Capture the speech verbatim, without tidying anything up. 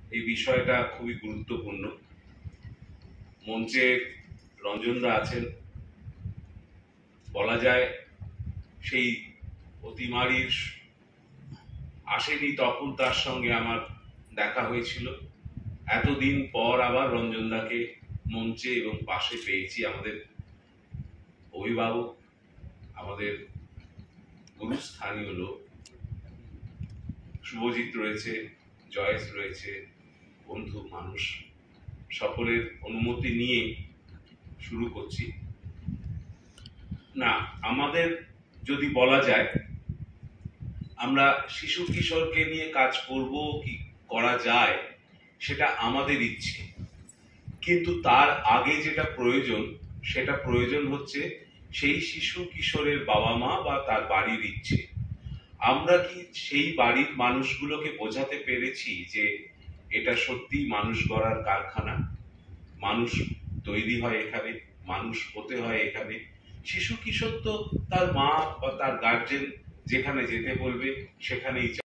এই বিষয়টা খুবই গুরুত্বপূর্ণ। মঞ্চে রঞ্জনদা আছেন, বলা যায় সেই অতিমারির আসেনি তখন তার সঙ্গে আমার দেখা হয়েছিল। এতদিন পর আবার রঞ্জনদাকে মঞ্চে এবং পাশে পেয়েছি। আমাদের অভিভাবক, আমাদের গুরুস্থানীয় লোক, শুভজিৎ রয়েছে, জয়েস রয়েছে, বন্ধু মানুষ, সকলের অনুমতি নিয়ে শুরু করছি। না, আমাদের যদি বলা যায় আমরা শিশু কিশোরকে নিয়ে কাজ করব কি করা যায়, সেটা আমাদের ইচ্ছে, কিন্তু তার আগে যেটা প্রয়োজন সেটা প্রয়োজন হচ্ছে সেই শিশু কিশোরের বাবা মা বা তার বাড়ির ইচ্ছে। আমরা কি সেই বাড়ির মানুষগুলোকে বোঝাতে পেরেছি যে এটা সত্যি মানুষ গড়ার কারখানা, মানুষ তৈরি হয় এখানে, মানুষ হতে হয় এখানে। শিশু কিশোর তো তার মা বা তার গার্জেন যেখানে যেতে বলবে সেখানেই